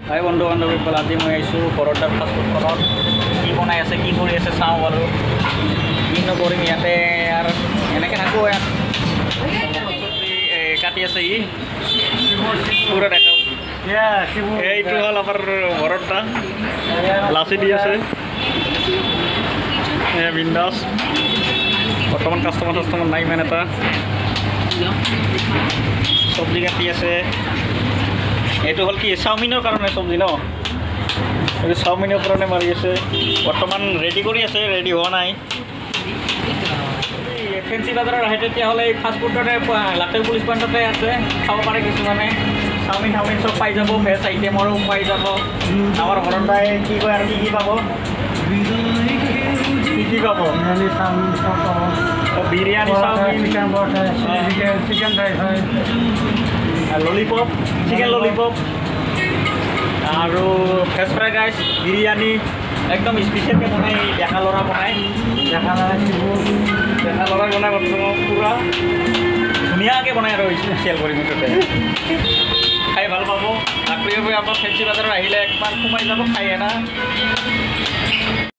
হাই বন্ধু বান্ধৱীসকল, আজি মই আহিছোঁ বৰদাৰ ফাষ্টফুডখনত। কি বনাই আছে, কি কৰি আছে চাওঁ বাৰু। কিনো কৰিম ইয়াতে আৰু এনেকৈ থাকোঁ। ইয়াত কাটি আছে ই পুৰা দেখা। এইটো হ'ল আমাৰ বৰদা, লাচি দি আছে বিন্দাছ। বৰ্তমান কাষ্টমাৰ নাই ইমান এটা। চব্জি কাটি আছে। এইটো হ'ল কি চাওমিনৰ কাৰণে চব্জি ন, এইটো চাওমিনৰ কাৰণে মাৰি আছে। বৰ্তমান ৰেডি কৰি আছে, ৰেডি হোৱা নাই। ফেঞ্চি বাজাৰত আহে তেতিয়াহ'লে এই ফাষ্টফুডতে লাটেল পুলিচ পইণ্টতে আছে, খাব পাৰে কিছুমানে। চাওমিন চব পাই যাব, ভেজ আইটেমৰো পাই যাব। আমাৰ বৰদাই কি কয় আৰু কি পাব, কি পাব? Biryani, chowmein, chicken fried rice, lollipop, chicken lollipop আৰু ভেজ ফ্ৰাইড ৰাইচ, বিৰিয়ানী একদম স্পেচিয়েলকৈ বনাই। ডেকা ল'ৰা বনাই, ডেকা ল'ৰাই বনাই বৰ্তমান পূৰা ধুনীয়াকৈ বনাই আৰু স্পেচিয়েল কৰি মুঠতে। খাই ভাল পাব। আপুনি আপোনাৰ ফেঞ্চি বাজাৰত আহিলে একবাৰ সোমাই যাব, খাই না।